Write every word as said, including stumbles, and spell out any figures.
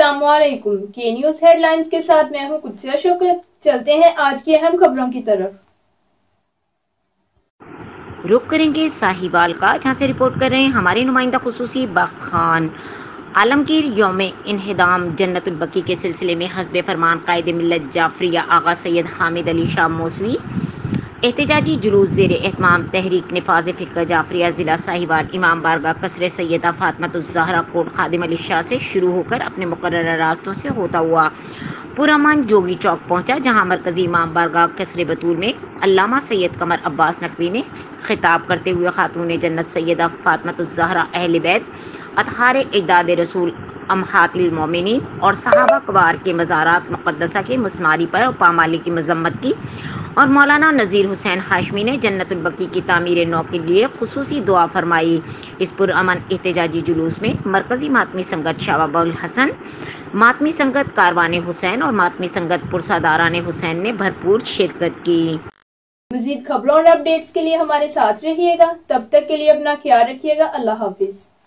अस्सलामुअलैकुम। के news headlines के साथ मैं हूं कुत्सिया शौकत। चलते हैं आज की अहम खबरों की तरफ। रुक करेंगे साहिवाल का, जहां से रिपोर्ट कर रहे हैं हमारे नुमाइंदा खुसूसी बख्त खान। आलमगीर यौम इन्हिदाम जन्नतुल बकी के सिलसिले में हस्ब फरमान कायद मिल्लत जाफरिया आगा सैयद हामिद अली शाह मौसवी एहतजाजी जुलूस ज़ेर एहतमाम तहरीक नफाज फ़िक्र जाफरिया ज़िला साहिवाल इमाम बारगाह कसर सैयदा फ़ातिमा कोट खादिम अली शाह से शुरू होकर अपने मुकर्रर रास्तों से होता हुआ पुरअमन जोगी चौक पहुंचा, जहां मरकज़ी इमाम बारगाह कसर बतूल में अल्लामा सैयद कमर अब्बास नकवी ने खिताब करते हुए खातून जन्नत सैयदा फ़ातिमा अहले बैत अतहार इजदाद रसूल अमहातिल मोमिनीन और सहाबा कबार के मज़ारात मुक़द्दसा के मुस्मारी पर और पामाली की मजम्मत की। और मौलाना नज़ीर हुसैन हाशमी ने जन्नतुल बकी की तामीर नौ के लिए खुसूसी दुआ फरमाई। इस पुरअमन एहतजाजी जुलूस में मरकज़ी मातमी संगत शाबाबुल हसन, मातमी संगत कारवान हुसैन और मातमी संगत पुरसादारान हुसैन ने भरपूर शिरकत की। मज़ीद खबरों और अपडेट्स के लिए हमारे साथ रहिएगा। तब तक के लिए अपना ख्याल रखिएगा। अल्लाह हाफिज।